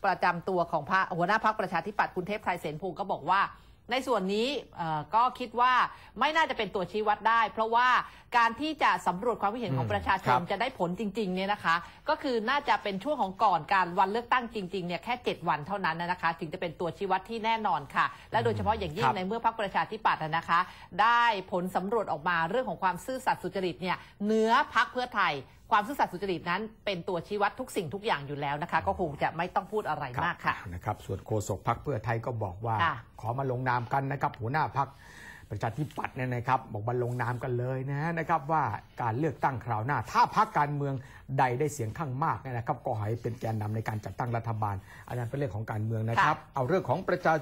ประจำตัวของหัวหน้าพรรคประชาธิปัตย์คุณเทพไทยเสนพงศ์ก็บอกว่าในส่วนนี้ก็คิดว่าไม่น่าจะเป็นตัวชี้วัดได้เพราะว่าการที่จะสำรวจความคิดเห็นของประชาชนจะได้ผลจริงๆเนี่ยนะคะก็คือน่าจะเป็นช่วงของก่อนการวันเลือกตั้งจริงๆเนี่ยแค่7 วันเท่านั้นนะคะถึงจะเป็นตัวชี้วัดที่แน่นอนค่ะและโดยเฉพาะอย่างยิ่งในเมื่อพรรคประชาธิปัตย์นะคะได้ผลสำรวจออกมาเรื่องของความซื่อสัตย์สุจริตเนี่ยเหนือพรรคเพื่อไทยความซื่อสัตย์สุจริตนั้นเป็นตัวชี้วัดทุกสิ่งทุกอย่างอยู่แล้วนะคะก็คงจะไม่ต้องพูดอะไรมากค่ะนะครับส่วนโฆษกพรรคเพื่อไทยก็บอกว่าขอมาลงนามกันนะครับหัวหน้าพรรคประชาธิปัตย์เนี่ยนะครับบอกมาลงนามกันเลยนะครับว่าการเลือกตั้งคราวหน้าถ้าพรรคการเมืองใดได้เสียงข้างมากนะครับก็ให้เป็นแกนนำในการจัดตั้งรัฐบาลอันนั้นเป็นเรื่องของการเมืองนะครับเอาเรื่องของประชา